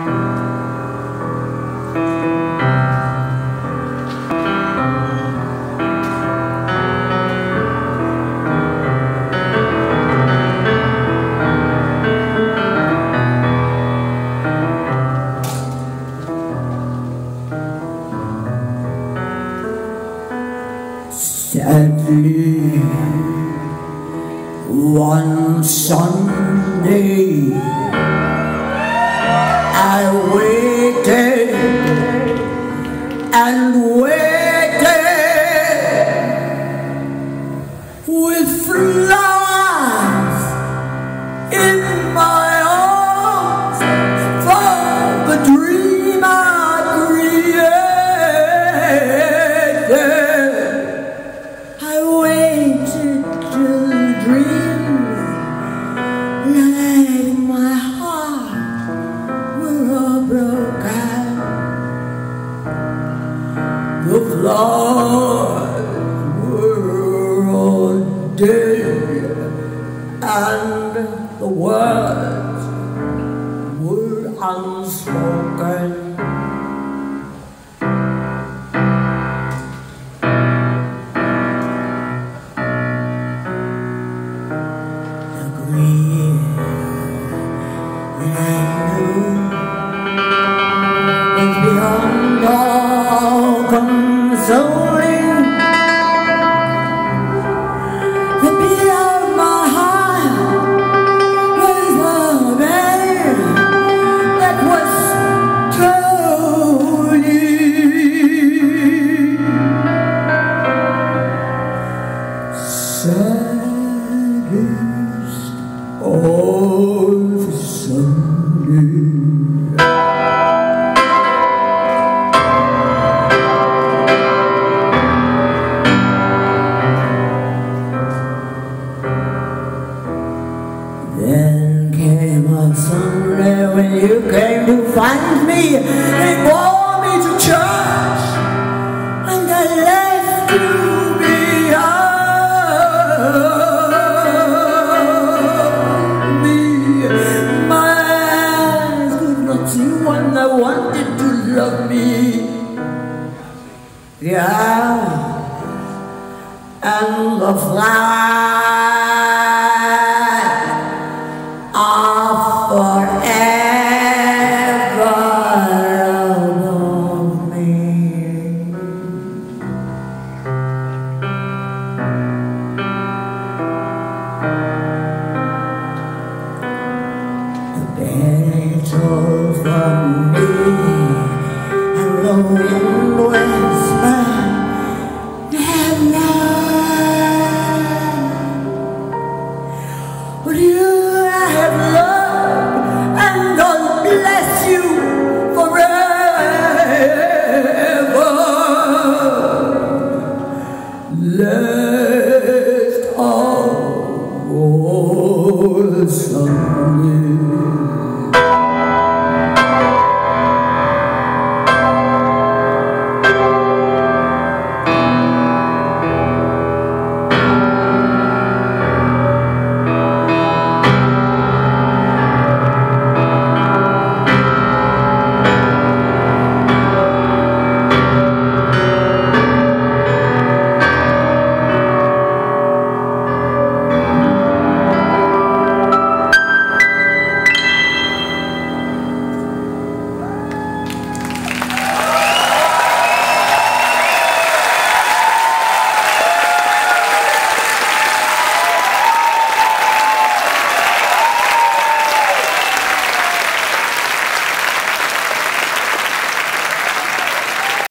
Sadly, one Sunday I waited and waited with flowers in my arms for the dream I created. The flowers were all dead, and the words were unspoken. The grief that I knew was beyond all consoling. The beat of my heart was the vein that was tolling. Saddest of Sunday. Then came a Sunday when you came to find me. They bore me to church, and I left you behind me. My eyes could not see one that wanted to love me. The hours and the flowers